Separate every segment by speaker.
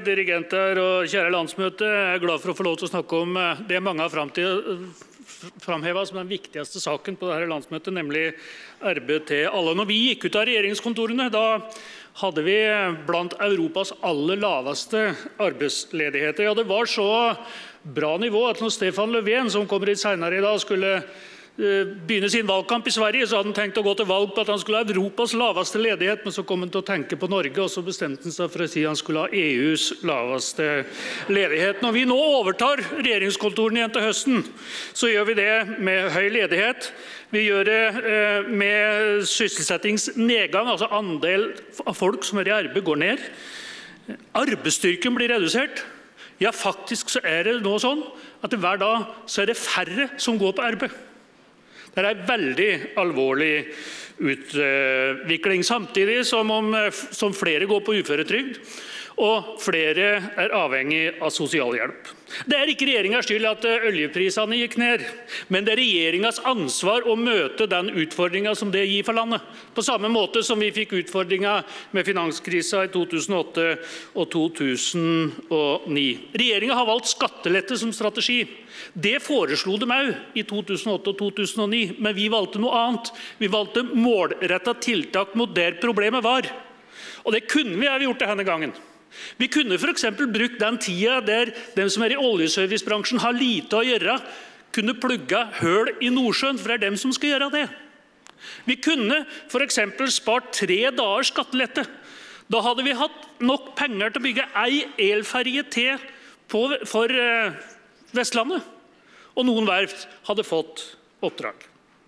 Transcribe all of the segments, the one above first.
Speaker 1: dirigenter og kjære landsmøte. Jeg glad for å få lov til å snakke om det mange har framhevet som den viktigste saken på dette landsmøtet, nemlig arbeid til alle. Når vi gikk ut av regjeringskontorene, da hadde vi blant Europas aller laveste arbeidsledigheter. Ja, det var så bra nivå at når Stefan Löfven, som kommer litt senere i dag, skulle begynne sin valgkamp i Sverige, så hadde han tenkt å gå til valg på at han skulle ha Europas laveste ledighet, men så kom han til å tenke på Norge, og så bestemte han seg for å si at han skulle ha EUs laveste ledighet. Når vi nå overtar regjeringskontorene igjen til høsten, så gjør vi det med høy ledighet. Vi gjør det med sysselsettingsnedgang, altså andel av folk som er i arbeid går ned. Arbeidsstyrken blir redusert. Ja, faktisk så er det nå sånn at hver dag så er det færre som går på arbeid. Det er en veldig alvorlig utvikling, samtidig som flere går på uføretrygd, og flere er avhengig av sosialhjelp. Det er ikke regjeringens skyld at oljeprisene gikk ned, men det er regjeringens ansvar å møte den utfordringen som det gir for landet. På samme måte som vi fikk utfordringen med finanskrisen i 2008 og 2009. Regjeringen har valgt skattelette som strategi. Det foreslo de også i 2008 og 2009, men vi valgte noe annet. Vi valgte målrettet tiltak mot der problemet var. Og det kunne vi ha gjort denne gangen. Vi kunne for eksempel brukt den tida der de som er i oljeservicebransjen har lite å gjøre, kunne plugge høl i Nordsjøen, for det er dem som skal gjøre det. Vi kunne for eksempel spart 3 dagers skattelette. Da hadde vi hatt nok penger til å bygge en elferje til for Vestlandet, og noen verft hadde fått oppdrag.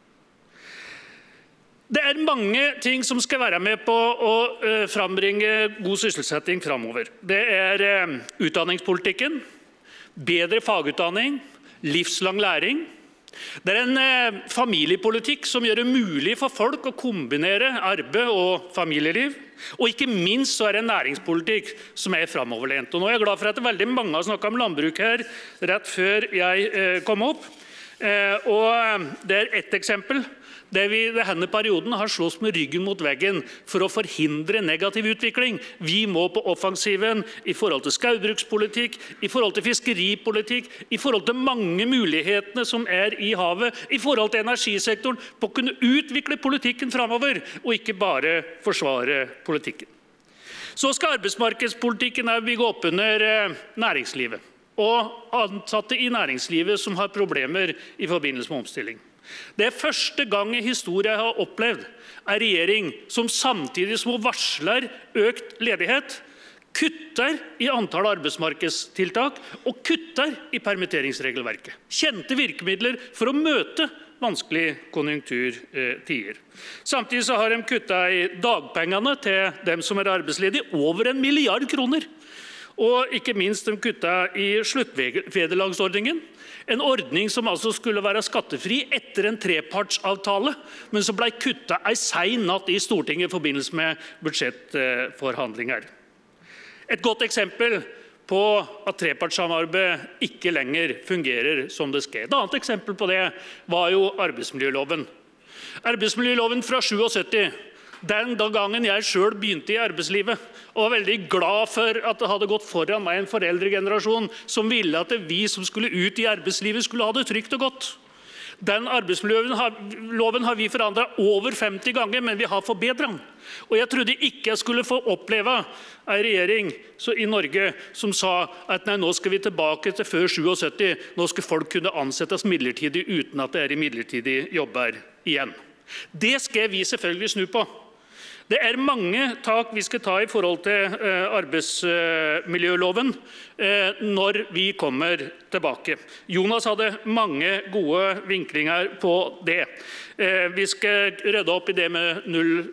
Speaker 1: Det er mange ting som skal være med på å frambringe god sysselsetting framover. Det er utdanningspolitikken, bedre fagutdanning, livslang læring. Det er en familiepolitikk som gjør det mulig for folk å kombinere arbeid og familieliv. Og ikke minst så er det en næringspolitikk som er framoverlent. Og nå er jeg glad for at veldig mange har snakket om landbruk her rett før jeg kom opp. Og det er ett eksempel der vi i denne perioden har slåss med ryggen mot veggen for å forhindre negativ utvikling. Vi må på offensiven i forhold til skaubrukspolitikk, i forhold til fiskeripolitikk, i forhold til mange mulighetene som er i havet, i forhold til energisektoren, på å kunne utvikle politikken fremover, og ikke bare forsvare politikken. Så skal arbeidsmarkedspolitikken bygge opp under næringslivet, og ansatte i næringslivet som har problemer i forbindelse med omstilling. Det er første gang i historien jeg har opplevd en regjering som samtidig som hun varsler økt ledighet, kutter i antall arbeidsmarkedstiltak og kutter i permitteringsregelverket. Kjente virkemidler for å møte vanskelige konjunkturtider. Samtidig så har de kuttet i dagpengene til dem som er arbeidsledige, over 1 milliard kroner. Og ikke minst de kuttet i sluttvederlagsordningen, en ordning som altså skulle være skattefri etter en trepartsavtale, men som ble kuttet en sen natt i Stortinget i forbindelse med budsjettforhandlinger. Et godt eksempel på at trepartssamarbeid ikke lenger fungerer som det skal. Et annet eksempel på det var jo arbeidsmiljøloven. Arbeidsmiljøloven fra 77. Den gangen jeg selv begynte i arbeidslivet, og var veldig glad for at det hadde gått foran meg en foreldregenerasjon som ville at vi som skulle ut i arbeidslivet skulle ha det trygt og godt. Den arbeidsmiljøloven har vi forandret over 50 ganger, men vi har forbedret den. Og jeg trodde ikke jeg skulle få oppleve en regjering i Norge som sa at nei, nå skal vi tilbake til før 77, nå skal folk kunne ansettes midlertidig uten at det er i midlertidige jobber igjen. Det skal vi selvfølgelig snu på. Det er mange tak vi skal ta i forhold til arbeidsmiljøloven når vi kommer tilbake. Jonas hadde mange gode vinklinger på det. Vi skal rydde opp i det med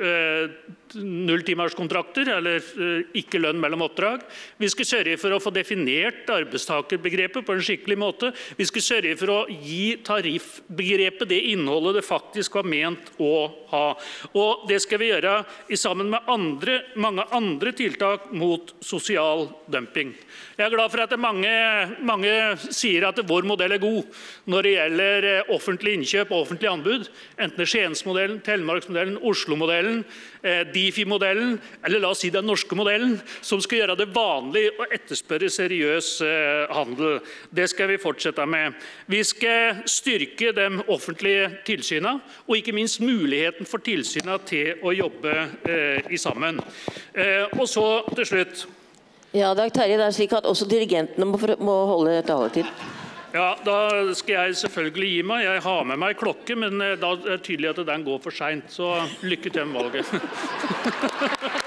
Speaker 1: nulltimerskontrakter, eller ikke lønn mellom oppdrag. Vi skal sørge for å få definert arbeidstakerbegrepet på en skikkelig måte. Vi skal sørge for å gi tariffbegrepet det innholdet det faktisk var ment å ha. Og det skal vi gjøre sammen med mange andre tiltak mot sosial dumping. Jeg er glad for at mange sier at vår modell er god når det gjelder offentlig innkjøp og offentlig anbud, enten det er Skiensmodellen, Telemarksmodellen, Oslomodellen. De Difi-modellen, eller la oss si den norske modellen, som skal gjøre det vanlig å etterspørre seriøs handel. Det skal vi fortsette med. Vi skal styrke de offentlige tilsynene, og ikke minst muligheten for tilsynene til å jobbe sammen. Og så til slutt.
Speaker 2: Ja, Dag Terje, det slik at også dirigentene må holde taletid.
Speaker 1: Ja, da skal jeg selvfølgelig gi meg. Jeg har med meg klokke, men da er det tydelig at den går for sent. Så lykke til med valget.